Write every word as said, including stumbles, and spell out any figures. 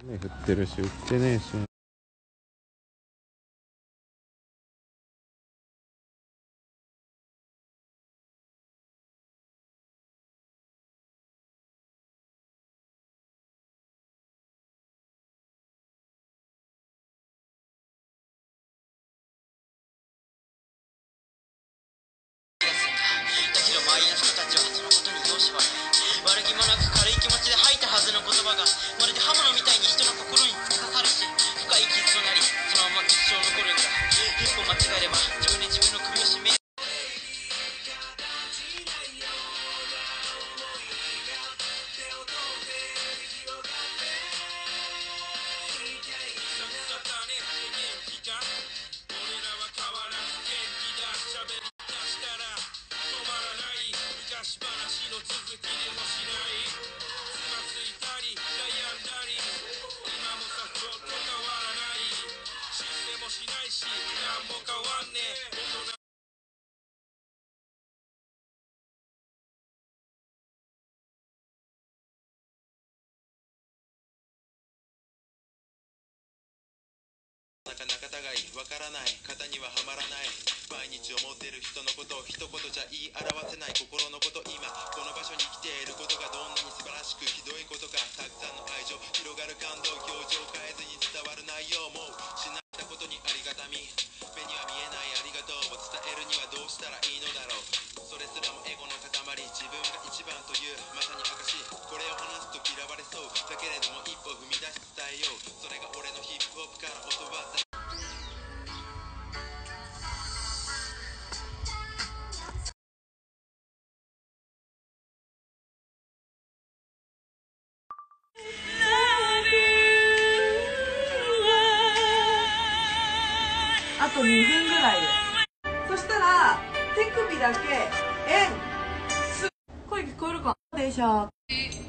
雨降ってるし売ってねえし。 周りの人たちはそのことに容赦はない。悪気もなく軽い気持ちで吐いたはずの言葉がまるで刃物みたいに人の心に突き刺さるし、深い傷となりそのまま一生残るんだ。一歩間違えれば自分で自分の首を絞める。昔話の続きでもしないつまずいたり悩んだり今もさちょっと変わらない死んでもしないし何も変わんねえ大人なかなか互いわからない型にははまらない毎日思ってる人のこと一言じゃ言い表せない心のこと今この場所に来ていることがどんなに素晴らしくひどいことかたくさんの愛情広がる感動表情変えずに伝わる内容も失ったことにありがたみ目には見えないありがとうを伝えるにはどうしたらいいのだろうそれすらもエゴの塊自分が一番というまさに証これを話すと嫌われそうだけれども一歩踏み出して伝えようそれが俺のヒップホップから教わったあとにふんぐらいでそしたら手首だけ円す声聞こえるかでしょ。